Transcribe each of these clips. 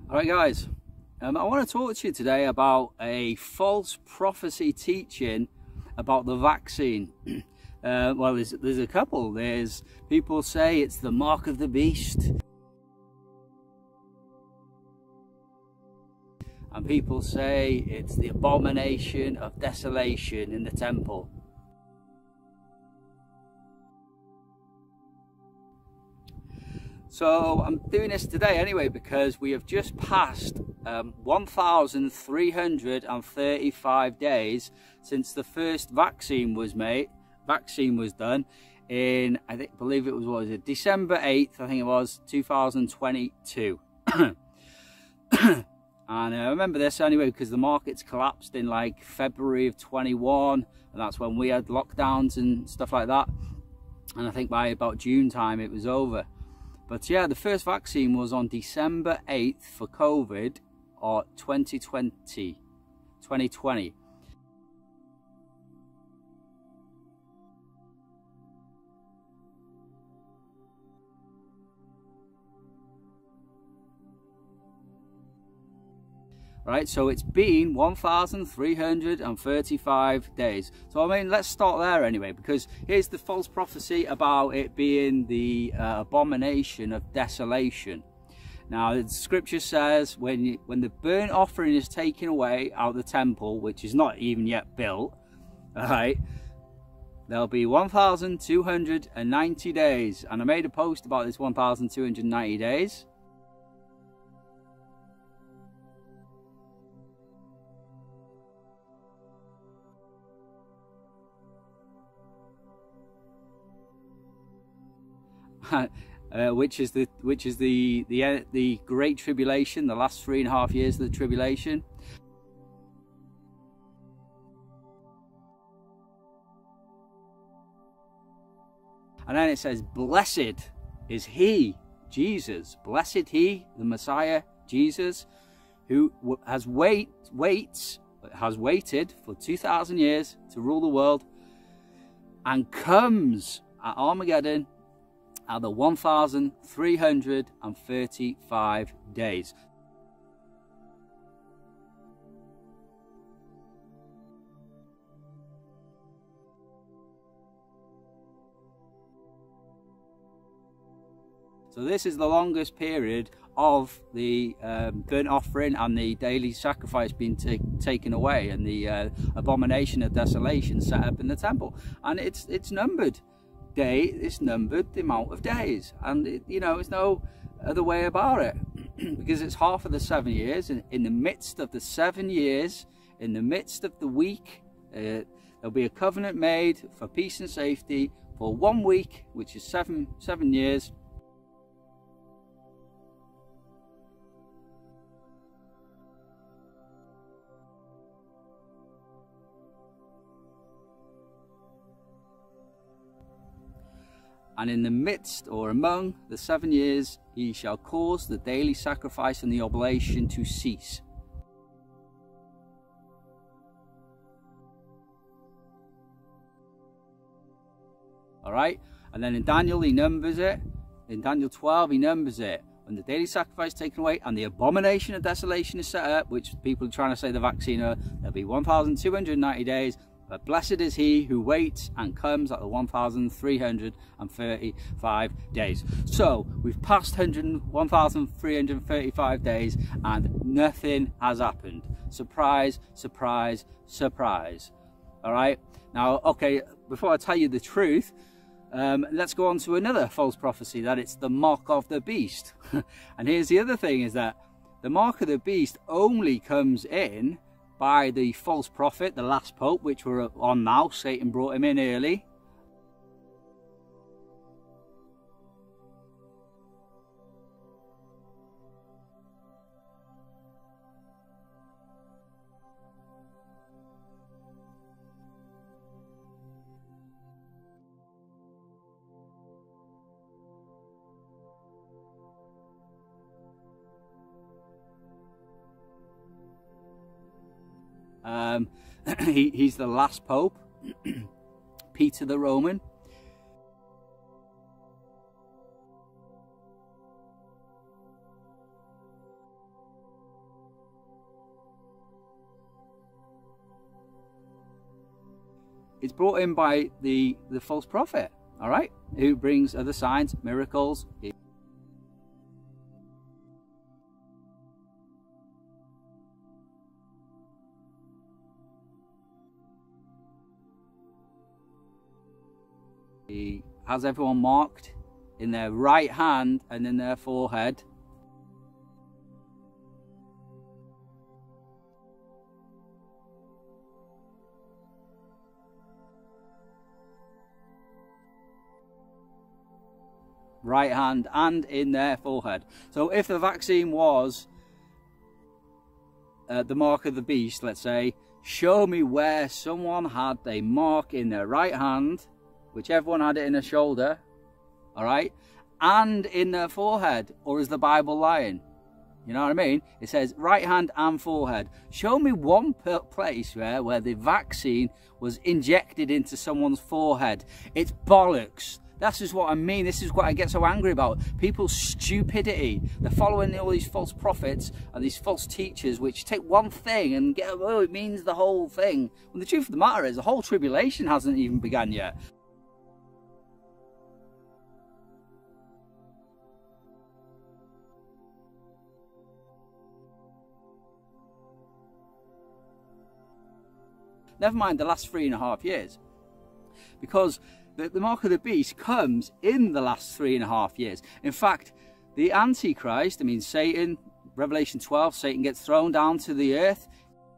Alright guys, I want to talk to you today about a false prophecy teaching about the vaccine. Well, there's a couple. There's people say it's the mark of the beast, and people say it's the abomination of desolation in the temple. So I'm doing this today anyway because we have just passed 1,335 days since the first vaccine was done in, believe it was, what was it, December 8th, I think it was, 2022. And I remember this anyway because the markets collapsed in like February of 21, and that's when we had lockdowns and stuff like that. And I think by about June time it was over. But yeah, the first vaccine was on December 8th for COVID or 2020. Right, so it's been 1,335 days. So I mean, let's start there anyway, because here's the false prophecy about it being the abomination of desolation. Now, the scripture says when the burnt offering is taken away out of the temple, which is not even yet built, all right, there'll be 1,290 days. And I made a post about this 1,290 days. Which is the Great Tribulation, the last 3.5 years of the tribulation. And then it says, blessed is he, Jesus, blessed he, the Messiah, Jesus, who has waited for 2,000 years to rule the world, and comes at Armageddon at the 1,335 days. So this is the longest period of the burnt offering and the daily sacrifice being taken away, and the abomination of desolation set up in the temple. And it's numbered. It's numbered the amount of days, and there's no other way about it, because it's half of the 7 years, and in the midst of the 7 years, in the midst of the week, there'll be a covenant made for peace and safety for 1 week, which is seven years. And in the midst, or among, the 7 years, he shall cause the daily sacrifice and the oblation to cease. Alright? And then in Daniel, he numbers it. In Daniel 12, he numbers it. When the daily sacrifice is taken away and the abomination of desolation is set up, which people are trying to say the vaccine are, there'll be 1,290 days. But blessed is he who waits and comes at the 1,335 days. So we've passed 1,335 days and nothing has happened. Surprise, surprise, surprise. All right. Now, okay, before I tell you the truth, let's go on to another false prophecy, that it's the mark of the beast. And here's the other thing, is that the mark of the beast only comes in by the false prophet, the last pope, which we're on now. Satan brought him in early. He's the last pope, Peter the Roman. it's brought in by the false prophet, all right, who brings other signs, miracles. He has everyone marked in their right hand and in their forehead. Right hand and in their forehead. So if the vaccine was the mark of the beast, let's say, show me where someone had a mark in their right hand, whichever one had it in their shoulder, all right, and in their forehead. Or is the Bible lying? You know what I mean? It says right hand and forehead. Show me one place where the vaccine was injected into someone's forehead. It's bollocks. That's just what I mean. This is what I get so angry about. People's stupidity. They're following all these false prophets and these false teachers which take one thing and get, oh, it means the whole thing. When the truth of the matter is the whole tribulation hasn't even begun yet. Never mind the last 3.5 years. Because the mark of the beast comes in the last 3.5 years. In fact, the Antichrist, I mean Satan, Revelation 12, Satan gets thrown down to the earth.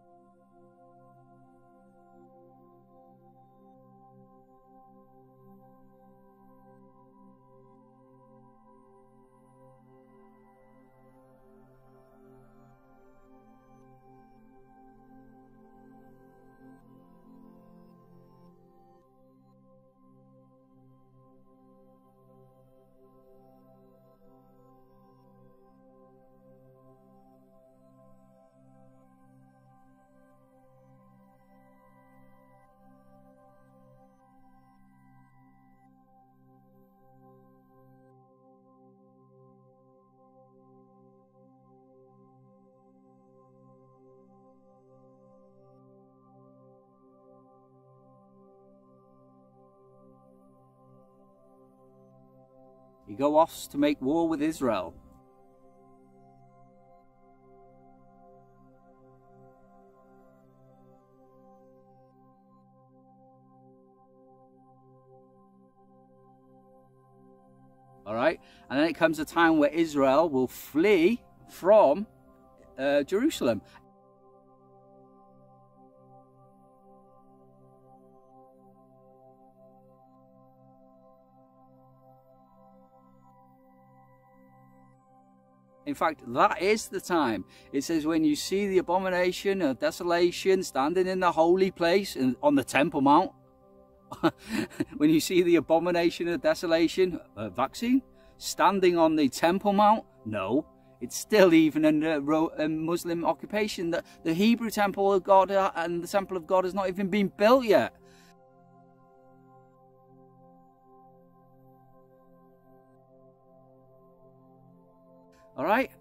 He goes off to make war with Israel. All right, and then it comes a time where Israel will flee from Jerusalem. In fact, that is the time. It says, when you see the abomination of desolation standing in the holy place and on the Temple Mount, when you see the abomination of desolation, vaccine, standing on the Temple Mount, no, it's still even under Muslim occupation. The Hebrew temple of God and the temple of God has not even been built yet. All right,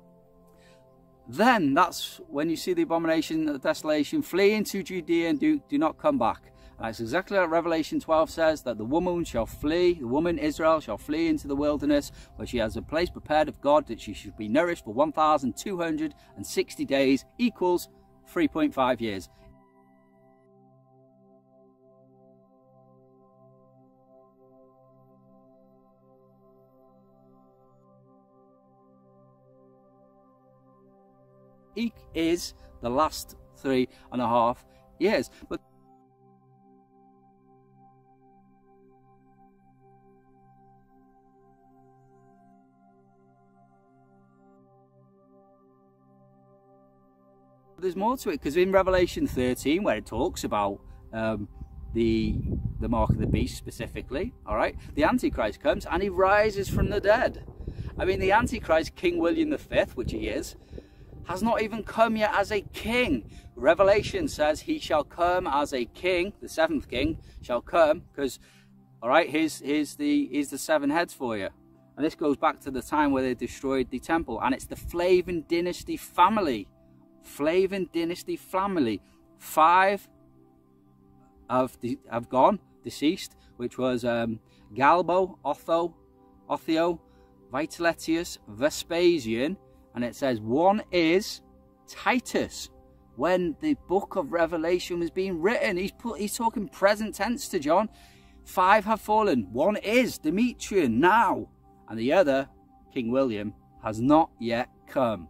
then that's when you see the abomination of desolation, flee into Judea and do not come back. And that's exactly what Revelation 12 says, that the woman shall flee, the woman Israel shall flee into the wilderness, where she has a place prepared of God, that she should be nourished for 1,260 days, equals 3.5 years. Is the last 3.5 years. But there's more to it, because in Revelation 13, where it talks about the mark of the beast specifically, all right, the Antichrist comes and he rises from the dead. I mean, the Antichrist, King William V, which he is, has not even come yet as a king. Revelation says he shall come as a king. The 7th king shall come, because, all right, here's the 7 heads for you. And this goes back to the time where they destroyed the temple, and it's the Flavian dynasty family. Flavian dynasty family. 5 have gone, deceased, which was Galbo, Othio, Viteletius, Vespasian, and it says one is Titus. When the book of Revelation was being written, he's talking present tense to John. 5 have fallen, one is Demetrian now, and the other, King William, has not yet come.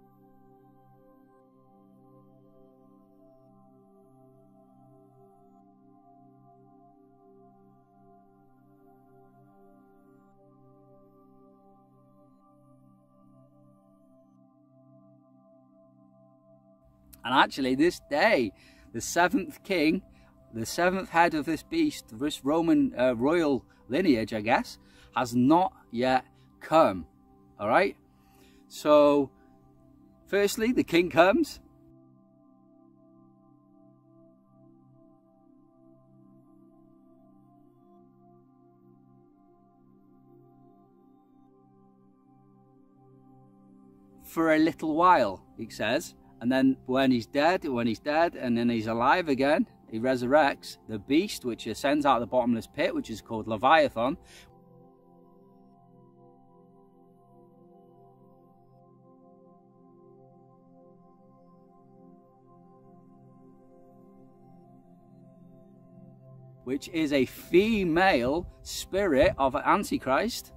And actually this day, the 7th king, the 7th head of this beast, this Roman royal lineage, I guess, has not yet come. All right. So firstly, the king comes. For a little while, it says. And then when he's dead, and then he's alive again, he resurrects the beast, which ascends out of the bottomless pit, which is called Leviathan. Which is a female spirit of Antichrist.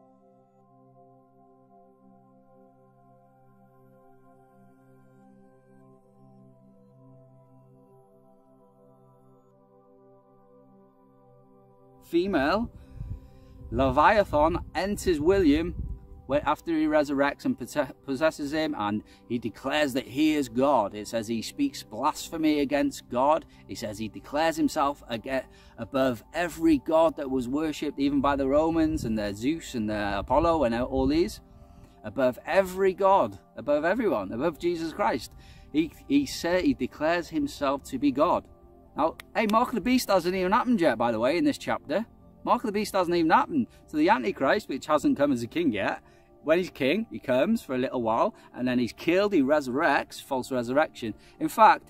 Female. Leviathan enters William after he resurrects and possesses him, and he declares that he is God. It says he speaks blasphemy against God. He says he declares himself above every god that was worshipped, even by the Romans and their Zeus and their Apollo and all these. Above every god, above everyone, above Jesus Christ. He declares himself to be God. Now, hey, Mark of the Beast hasn't even happened yet, by the way, in this chapter. Mark of the Beast hasn't even happened. So the Antichrist, which hasn't come as a king yet, when he's king, he comes for a little while, and then he's killed, he resurrects, false resurrection. In fact,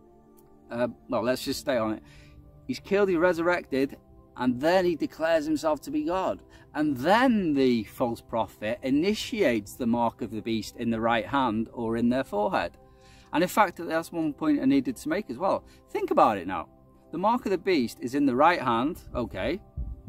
well, let's just stay on it. He's killed, he resurrected, and then he declares himself to be God. And then the false prophet initiates the mark of the beast in the right hand or in their forehead. And in fact, that's one point I needed to make as well. Think about it now. The mark of the beast is in the right hand, okay,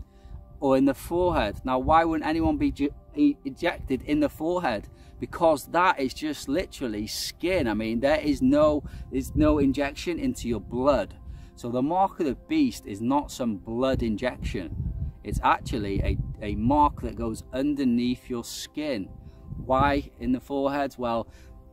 or in the forehead. Now, why wouldn't anyone be ejected in the forehead? Because that is just literally skin. I mean, there's no injection into your blood. So the mark of the beast is not some blood injection. It's actually a mark that goes underneath your skin. Why in the forehead? Well,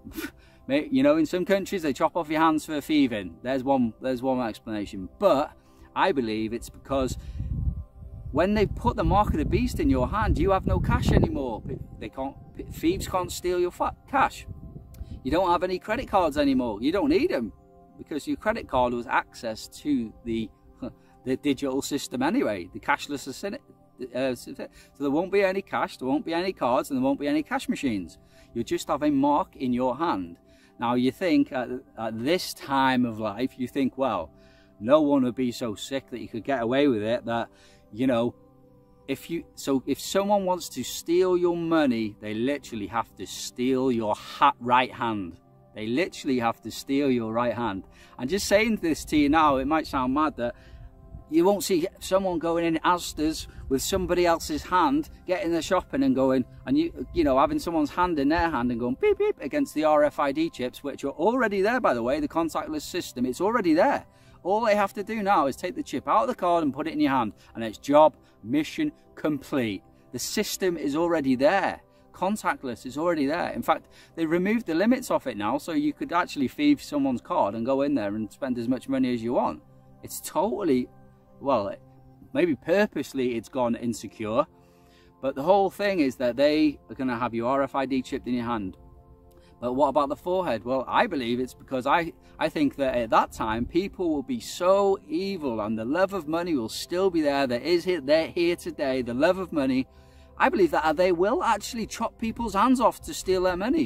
you know, in some countries they chop off your hands for thieving. There's one explanation. But I believe it's because when they put the mark of the beast in your hand, you have no cash anymore. Thieves can't steal your cash. You don't have any credit cards anymore. You don't need them because your credit card was access to the digital system anyway, the cashless system. So there won't be any cash, there won't be any cards, and there won't be any cash machines. You'll just have a mark in your hand. Now you think at this time of life, you think, well, no one would be so sick that you could get away with it, that, you know, if someone wants to steal your money, they literally have to steal your right hand. They literally have to steal your right hand. And just saying this to you now, it might sound mad that you won't see someone going in Asda's with somebody else's hand, getting the shopping and going, and you know, having someone's hand in their hand and going beep beep against the RFID chips, which are already there, by the way, the contactless system, it's already there. All they have to do now is take the chip out of the card and put it in your hand, and it's job, mission complete. The system is already there. Contactless is already there. In fact, they removed the limits off it now, so you could actually thieve someone's card and go in there and spend as much money as you want. It's totally, well, maybe purposely it's gone insecure, but the whole thing is that they are going to have your RFID chipped in your hand. But what about the forehead? Well, I believe it's because I think that at that time people will be so evil and the love of money will still be there. They're here today, the love of money. I believe that they will actually chop people's hands off to steal their money.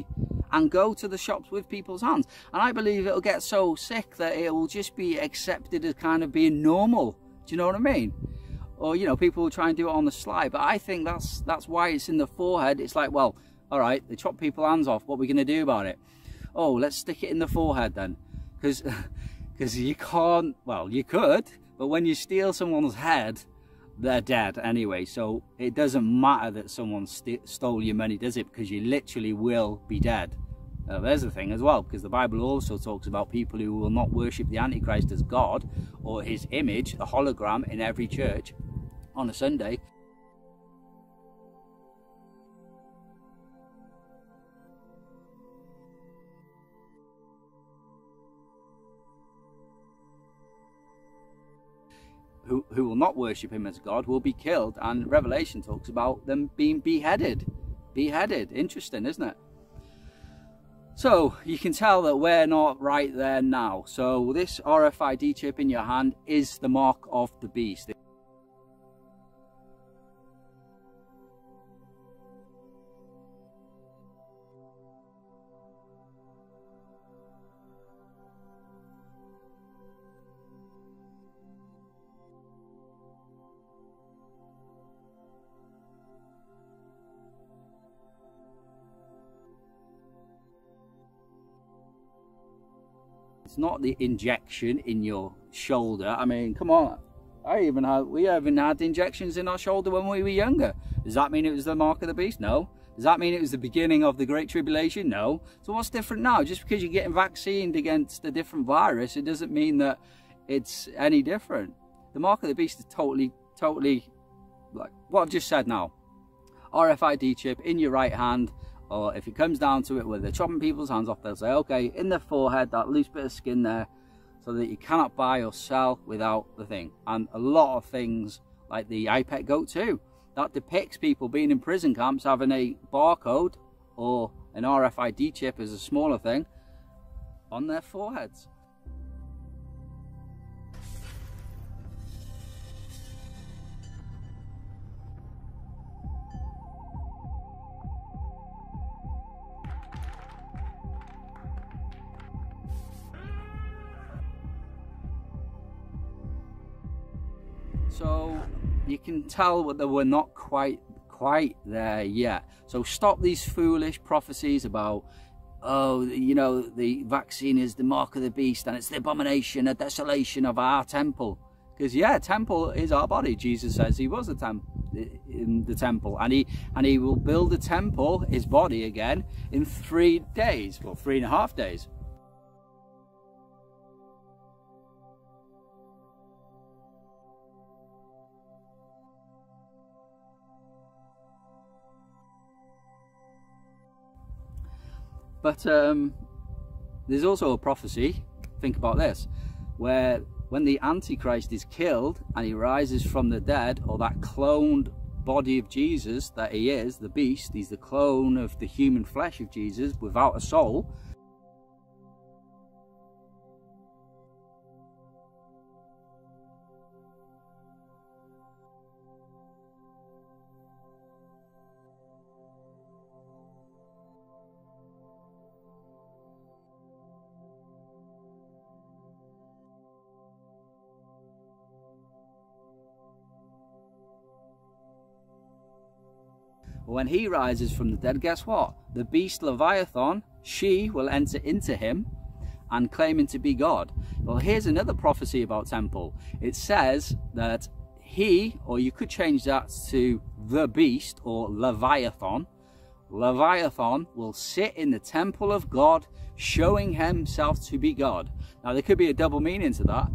and go to the shops with people's hands. And I believe it'll get so sick that it will just be accepted as kind of being normal. Do you know what I mean? Or, you know, people will try and do it on the sly. But I think that's why it's in the forehead. It's like, well, all right, they chop people's hands off. What are we going to do about it? Oh, let's stick it in the forehead then. Because you can't, well, you could, but when you steal someone's head, they're dead anyway. So it doesn't matter that someone stole your money, does it? Because you literally will be dead. There's the thing as well, because the Bible also talks about people who will not worship the Antichrist as God or his image, the hologram, in every church on a Sunday. Who will not worship him as God will be killed, and Revelation talks about them being beheaded. Interesting, isn't it? So you can tell that we're not right there now. So this RFID chip in your hand is the mark of the beast. It's not the injection in your shoulder. I mean, come on. We even had injections in our shoulder when we were younger. Does that mean it was the mark of the beast? No. Does that mean it was the beginning of the Great Tribulation? No. So what's different now? Just because you're getting vaccinated against a different virus, it doesn't mean that it's any different. The mark of the beast is totally like what I've just said now. RFID chip in your right hand. Or if it comes down to it where they're chopping people's hands off, they'll say, okay, in the forehead, that loose bit of skin there, so that you cannot buy or sell without the thing. And a lot of things, like the iPet Goat 2, that depicts people being in prison camps having a barcode or an RFID chip as a smaller thing on their foreheads. So you can tell that we're not quite there yet. So stop these foolish prophecies about, oh, you know, the vaccine is the mark of the beast and it's the abomination, a desolation of our temple. Because yeah, temple is our body. Jesus says he was in the temple, and he will build a temple, his body again, in 3 days, well, 3.5 days. But there's also a prophecy, think about this, where when the Antichrist is killed and he rises from the dead, or that cloned body of Jesus that he is, the beast, he's the clone of the human flesh of Jesus without a soul. When he rises from the dead, guess what? The beast Leviathan, she will enter into him and claim him to be God. Well, here's another prophecy about temple. It says that he, or you could change that to the beast or Leviathan. Leviathan will sit in the temple of God, showing himself to be God. Now, there could be a double meaning to that.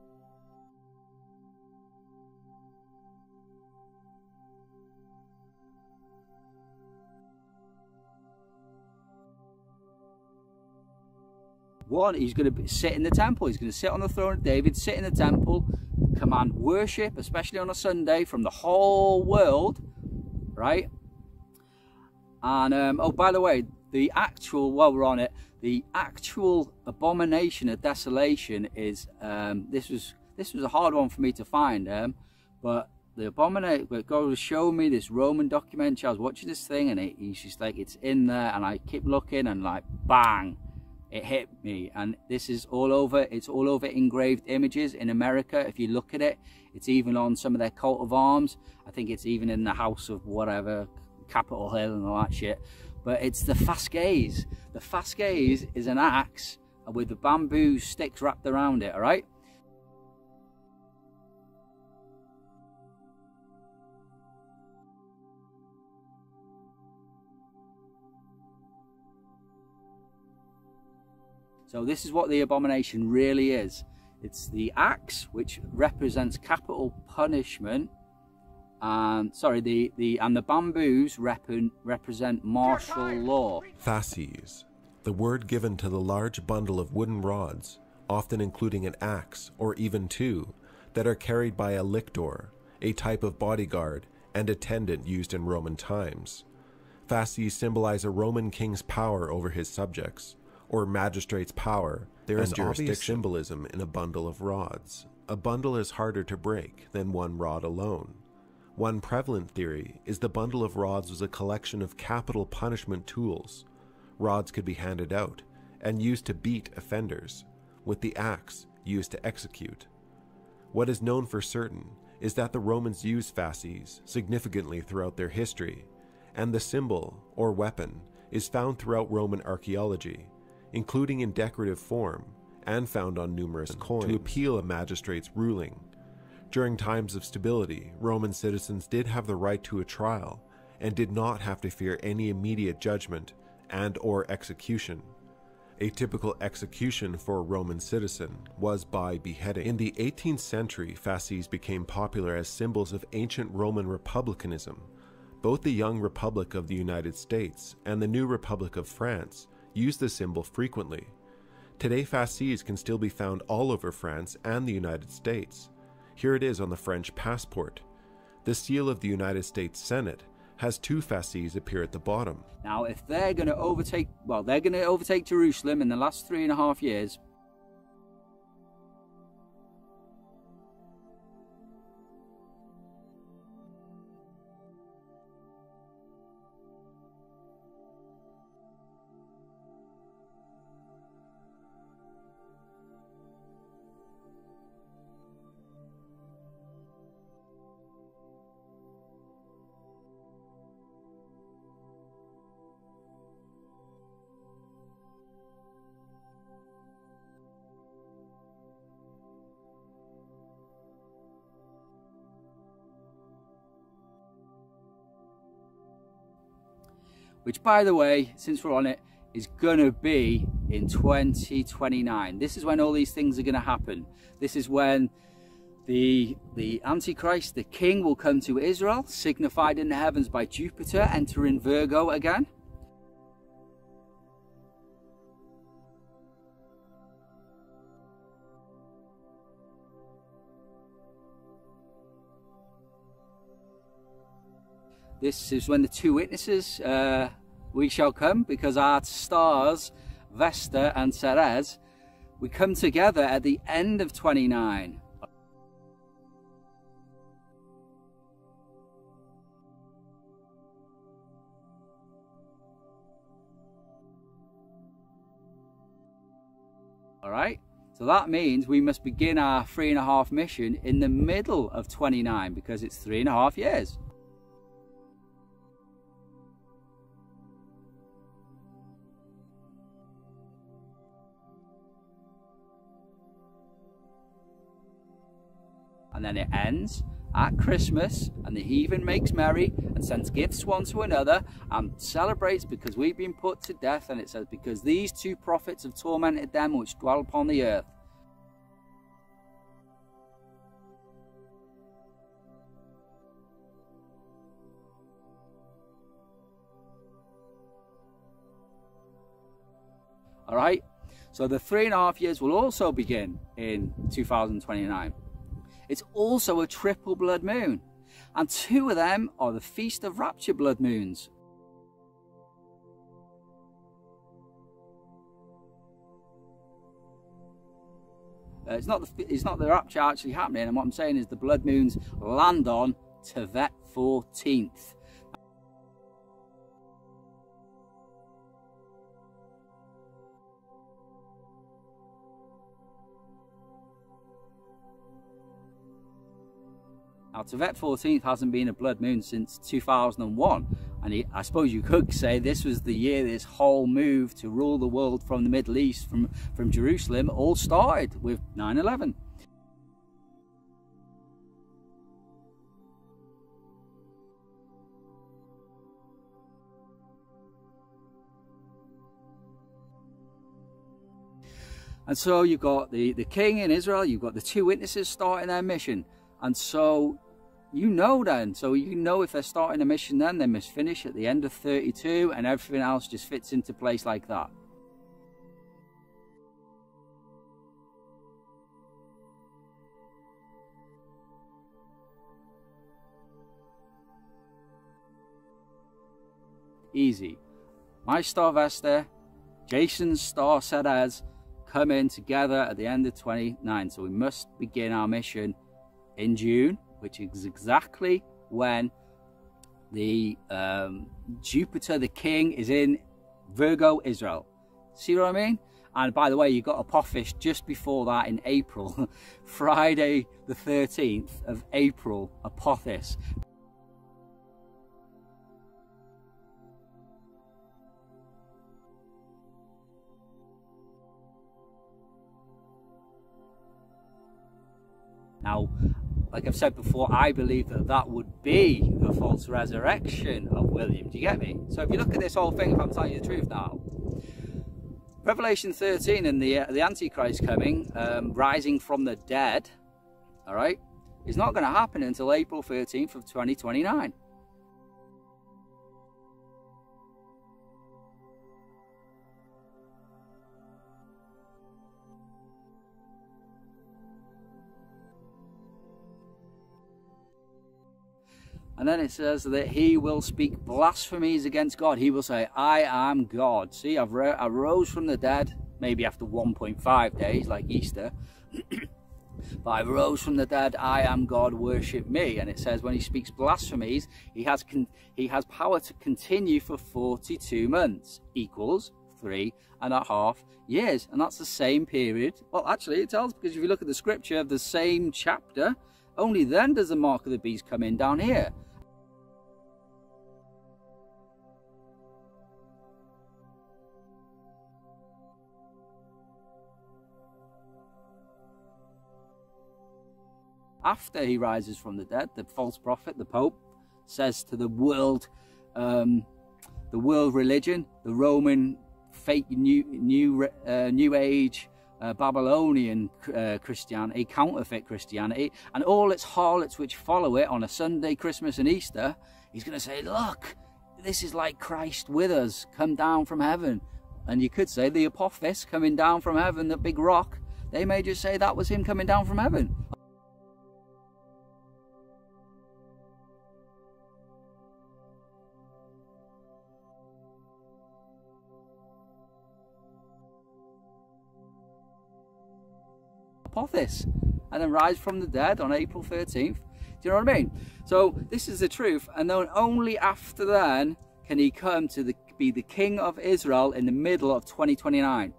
One, he's going to sit in the temple. He's going to sit on the throne of David, sit in the temple, command worship, especially on a Sunday, from the whole world, right? And, oh, by the way, the actual, while we're on it, the actual abomination of desolation is, this was a hard one for me to find, but the abomination, God was showing me this Roman documentary. I was watching this thing, and he's just like, it's in there, and I keep looking, and like, bang, it hit me. And this is all over, it's all over engraved images in America. If you look at it, it's even on some of their coat of arms. I think it's even in the house of whatever, Capitol Hill and all that shit. But it's the fasces. The fasces is an axe with the bamboo sticks wrapped around it, all right? So this is what the abomination really is. It's the axe, which represents capital punishment, and the bamboos represent martial law. Fasces, the word given to the large bundle of wooden rods, often including an axe or even two, that are carried by a lictor, a type of bodyguard and attendant used in Roman times. Fasces symbolize a Roman king's power over his subjects, or magistrate's power. There is obvious symbolism in a bundle of rods. A bundle is harder to break than one rod alone. One prevalent theory is the bundle of rods was a collection of capital punishment tools. Rods could be handed out and used to beat offenders, with the axe used to execute. What is known for certain is that the Romans used fasces significantly throughout their history, and the symbol, or weapon, is found throughout Roman archaeology, including in decorative form, and found on numerous coins, to appeal a magistrate's ruling. During times of stability, Roman citizens did have the right to a trial, and did not have to fear any immediate judgment and/or execution. A typical execution for a Roman citizen was by beheading. In the 18th century, fasces became popular as symbols of ancient Roman republicanism. Both the young Republic of the United States and the new Republic of France use the symbol frequently. Today, fasces can still be found all over France and the United States. Here it is on the French passport. The seal of the United States Senate has two fasces appear at the bottom. Now, if they're going to overtake, well, they're going to overtake Jerusalem in the last 3.5 years. Which, by the way, since we're on it, is going to be in 2029. This is when all these things are going to happen. This is when the Antichrist, the king, will come to Israel, signified in the heavens by Jupiter, entering Virgo again. This is when the two witnesses, we shall come, because our stars, Vesta and Ceres, we come together at the end of 29. All right, so that means we must begin our 3.5 mission in the middle of 29, because it's 3.5 years. And then it ends at Christmas, and the heathen makes merry and sends gifts one to another and celebrates because we've been put to death. And it says, because these two prophets have tormented them which dwell upon the earth. All right, so the 3.5 years will also begin in 2029. It's also a triple blood moon, and two of them are the Feast of Rapture blood moons. It's not the rapture actually happening, and what I'm saying is the blood moons land on Tevet 14th. Now, Tevet 14th hasn't been a blood moon since 2001, and I suppose you could say this was the year this whole move to rule the world from the Middle East, from Jerusalem, all started with 9/11. And so you've got the king in Israel, you've got the two witnesses starting their mission. And so you know if they're starting a mission, then they must finish at the end of 32, and everything else just fits into place like that. Easy. My star Vesta, Jason's star Ceres come in together at the end of 29. So we must begin our mission in June, which is exactly when the Jupiter the king is in Virgo, Israel. See what I mean? And by the way, you got Apophis just before that in April. Friday the 13th of April, Apophis. Now, like I've said before, I believe that that would be the false resurrection of William. Do you get me? So if you look at this whole thing, if I'm telling you the truth now, Revelation 13 and the Antichrist coming, rising from the dead, all right, is not going to happen until April 13th of 2029. And then it says that he will speak blasphemies against God. He will say, I am God. See, I rose from the dead, maybe after 1.5 days, like Easter. But I rose from the dead, I am God, worship me. And it says when he speaks blasphemies, he has power to continue for 42 months, equals 3.5 years. And that's the same period. Well, actually, it tells, because if you look at the scripture of the same chapter, only then does the mark of the beast come in down here. After he rises from the dead, the false prophet, the Pope, says to the world religion, the Roman fake new age Babylonian Christianity, counterfeit Christianity, and all its harlots which follow it on a Sunday, Christmas and Easter, he's going to say, look, this is like Christ with us, come down from heaven. And you could say the Apophis coming down from heaven, the big rock, they may just say that was him coming down from heaven. Apophis, and then rise from the dead on April 13th. Do you know what I mean? So this is the truth, and then only after then can he come to be the king of Israel in the middle of 2029.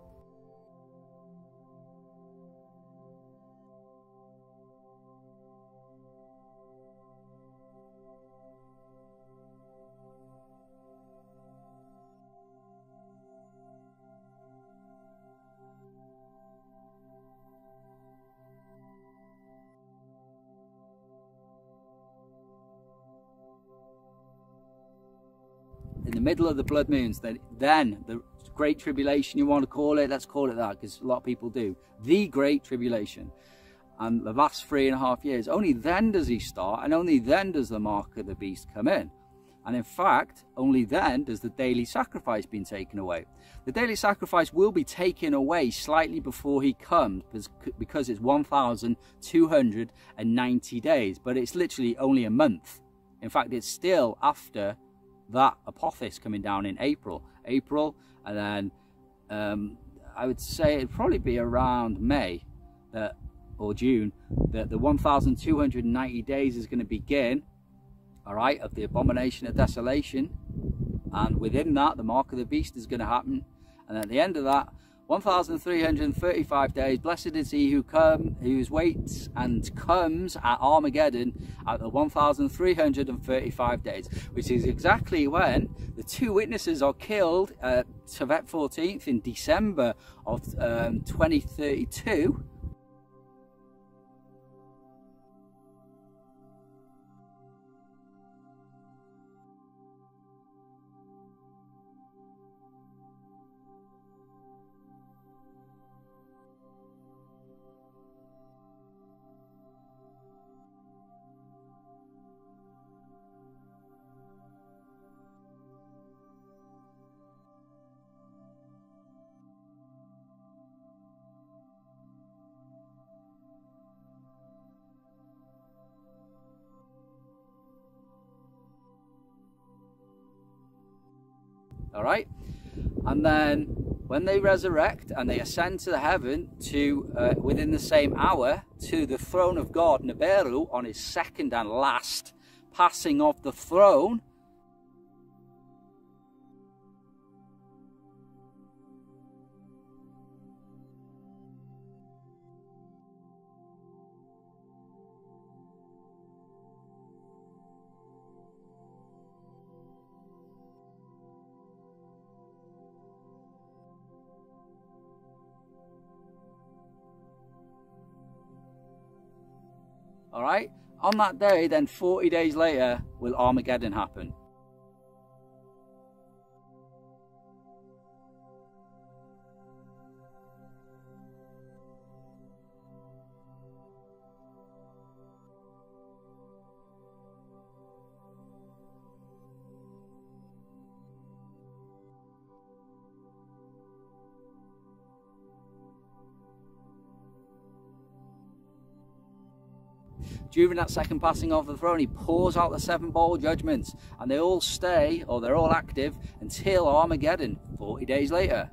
In the middle of the blood moons, then the Great Tribulation, you want to call it, let's call it that, because a lot of people do. The Great Tribulation. And the last 3.5 years, only then does he start, and only then does the mark of the beast come in. And in fact, only then does the daily sacrifice be taken away. The daily sacrifice will be taken away slightly before he comes, because it's 1,290 days, but it's literally only a month. In fact, it's still after that Apophis coming down in April, and then I would say it'd probably be around May that or June, that the 1,290 days is going to begin, all right, of the abomination of desolation. And within that, the mark of the beast is going to happen. And at the end of that, 1,335 days, blessed is he who waits and comes at Armageddon at the 1,335 days, which is exactly when the two witnesses are killed at Tevet 14th in December of 2032. All right, and then when they resurrect and they ascend to heaven to within the same hour to the throne of God, Nibiru, on his second and last passing of the throne, all right, on that day, then 40 days later will Armageddon happen. During that second passing of the throne, he pours out the 7 bowl judgments, and they all stay, or they're all active, until Armageddon, 40 days later.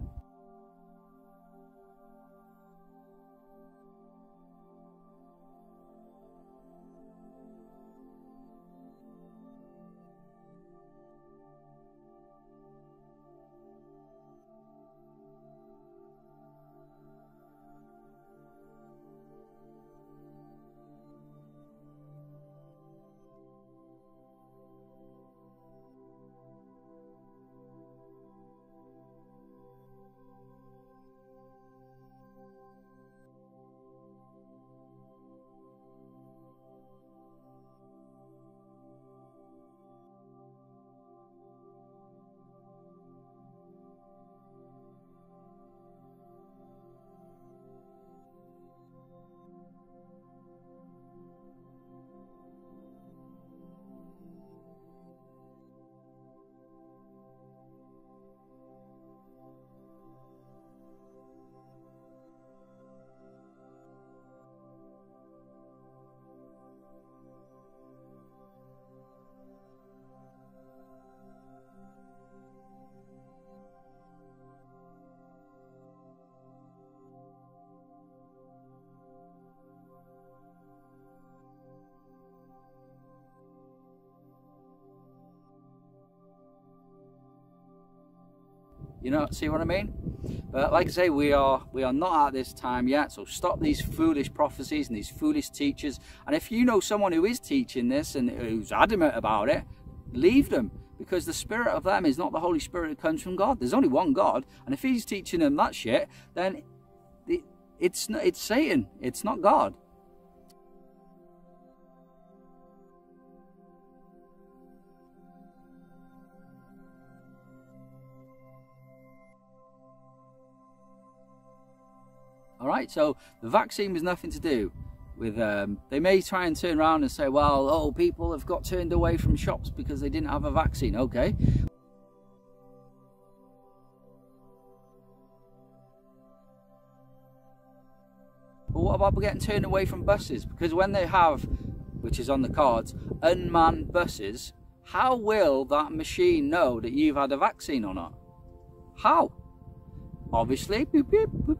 You know, see what I mean? But like I say, we are not at this time yet, so stop these foolish prophecies and these foolish teachers. And if you know someone who is teaching this and who's adamant about it, leave them, because the spirit of them is not the Holy Spirit that comes from God. There's only one God, and if he's teaching them that shit, then it's Satan, it's not God. All right, so the vaccine was nothing to do with, they may try and turn around and say, well, oh, people have got turned away from shops because they didn't have a vaccine. Okay. But what about getting turned away from buses? Because when they have, which is on the cards, unmanned buses, how will that machine know that you've had a vaccine or not? How? Obviously, beep, beep, beep, beep.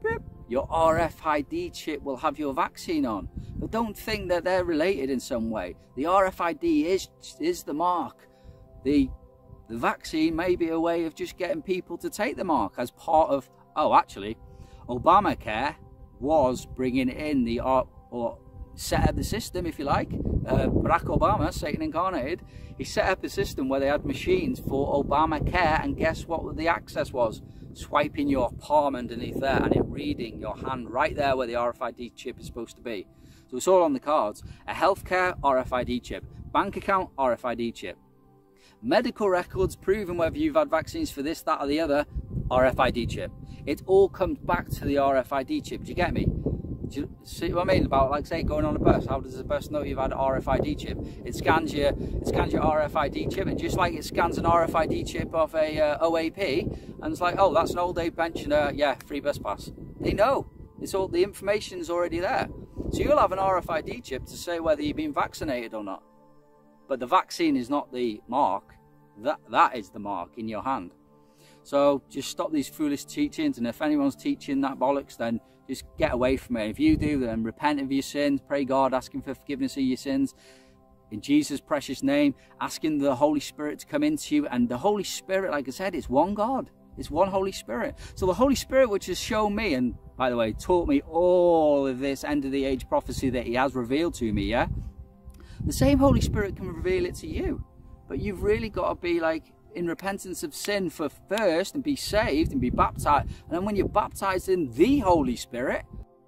your RFID chip will have your vaccine on. But don't think that they're related in some way. The RFID is the mark. The vaccine may be a way of just getting people to take the mark as part of, oh, actually, Obamacare was bringing in the, or set up the system, if you like. Barack Obama, Satan incarnated, he set up a system where they had machines for Obamacare, and guess what the access was? Swiping your palm underneath there and it reading your hand right there where the RFID chip is supposed to be. So it's all on the cards. A healthcare RFID chip, bank account RFID chip, medical records proving whether you've had vaccines for this, that or the other, RFID chip. It all comes back to the RFID chip. Do you get me? Do you see what I mean about, like, say, going on a bus? How does the bus know you've had an RFID chip? It scans your RFID chip, and just like it scans an RFID chip of a OAP, and it's like, oh, that's an old age pensioner, yeah, free bus pass. They know. It's all, the information's already there. So you'll have an RFID chip to say whether you've been vaccinated or not. But the vaccine is not the mark. That is the mark in your hand. So just stop these foolish teachings, and if anyone's teaching that bollocks, then just get away from it. If you do, then repent of your sins, pray God, ask him for forgiveness of your sins in Jesus' precious name, asking the Holy Spirit to come into you. And the Holy Spirit, like I said, is one God. It's one Holy Spirit. So the Holy Spirit, which has shown me, and by the way, taught me all of this end of the age prophecy that he has revealed to me, yeah? The same Holy Spirit can reveal it to you. But you've really got to be like in repentance of sin for first, and be saved and be baptized. And then when you're baptized in the Holy Spirit,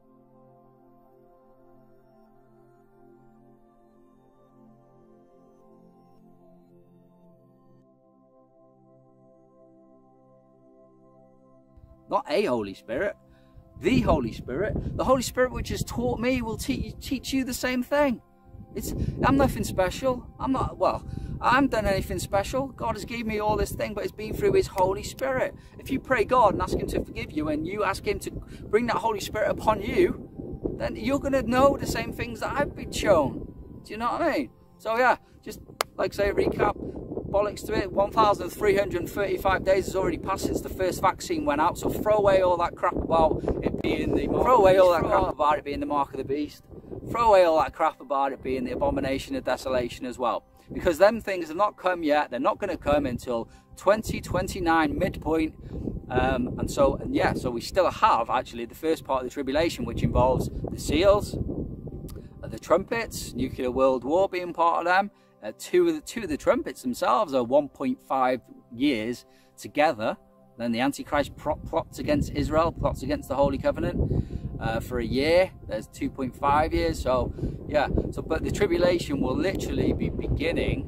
not a Holy Spirit, the Holy Spirit, the Holy Spirit which has taught me will teach you the same thing. I'm nothing special. I haven't done anything special. God has given me all this thing, but it's been through his Holy Spirit. If you pray God and ask him to forgive you, and you ask him to bring that Holy Spirit upon you, then you're going to know the same things that I've been shown. Do you know what I mean? So yeah, just like say recap, bollocks to it. 1,335 days has already passed since the first vaccine went out. So throw away all that crap about it being the mark. Throw away all that crap about it being the mark of the beast. Throw away all that crap about it being the abomination of desolation as well. Because them things have not come yet. They're not going to come until 2029 midpoint. So we still have actually the first part of the tribulation, which involves the seals, the trumpets, nuclear world war being part of them. Two of the trumpets themselves are 1.5 years together. Then the Antichrist plots against Israel, plots against the Holy Covenant for a year. There's 2.5 years. So yeah. But the tribulation will literally be beginning.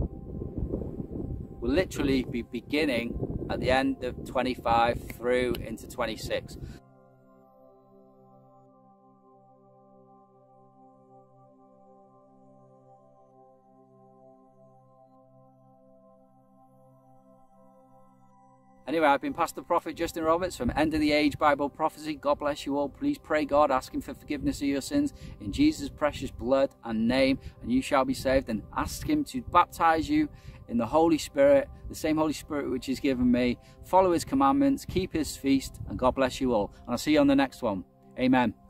At the end of 25 through into 26. Anyway, I've been Pastor Prophet Justin Roberts from End of the Age Bible Prophecy. God bless you all. Please pray God, ask him for forgiveness of your sins in Jesus' precious blood and name, and you shall be saved. And ask him to baptize you in the Holy Spirit, the same Holy Spirit which he's given me. Follow his commandments, keep his feast, and God bless you all. And I'll see you on the next one. Amen.